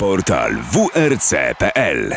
Portal wrc.pl.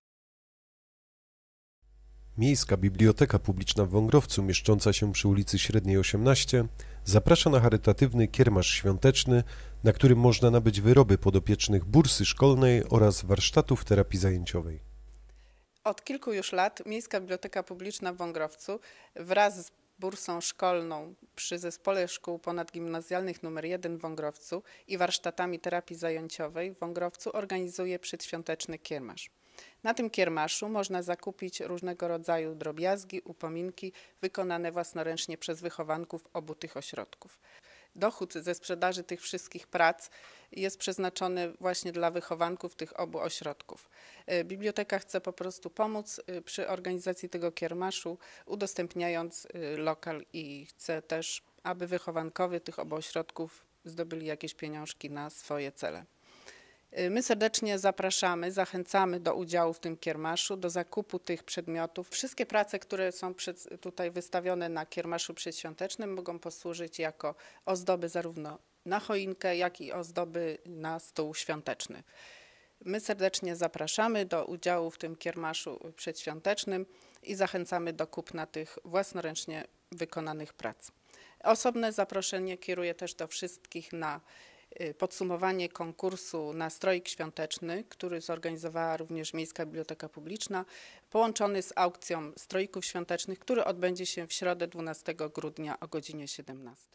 Miejska Biblioteka Publiczna w Wągrowcu, mieszcząca się przy ulicy Średniej 18, zaprasza na charytatywny kiermasz świąteczny, na którym można nabyć wyroby podopiecznych bursy szkolnej oraz warsztatów terapii zajęciowej. Od kilku już lat Miejska Biblioteka Publiczna w Wągrowcu wraz z bursą szkolną przy Zespole Szkół Ponadgimnazjalnych nr 1 w Wągrowcu i warsztatami terapii zajęciowej w Wągrowcu organizuje przedświąteczny kiermasz. Na tym kiermaszu można zakupić różnego rodzaju drobiazgi, upominki wykonane własnoręcznie przez wychowanków obu tych ośrodków. Dochód ze sprzedaży tych wszystkich prac jest przeznaczony właśnie dla wychowanków tych obu ośrodków. Biblioteka chce po prostu pomóc przy organizacji tego kiermaszu, udostępniając lokal i chce też, aby wychowankowie tych obu ośrodków zdobyli jakieś pieniążki na swoje cele. My serdecznie zapraszamy, zachęcamy do udziału w tym kiermaszu, do zakupu tych przedmiotów. Wszystkie prace, które są tutaj wystawione na kiermaszu przedświątecznym, mogą posłużyć jako ozdoby zarówno na choinkę, jak i ozdoby na stół świąteczny. My serdecznie zapraszamy do udziału w tym kiermaszu przedświątecznym i zachęcamy do kupna tych własnoręcznie wykonanych prac. Osobne zaproszenie kieruję też do wszystkich na podsumowanie konkursu na stroik świąteczny, który zorganizowała również Miejska Biblioteka Publiczna, połączony z aukcją stroików świątecznych, który odbędzie się w środę 12 grudnia o godzinie 17.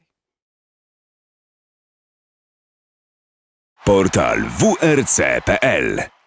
Portal wrc.pl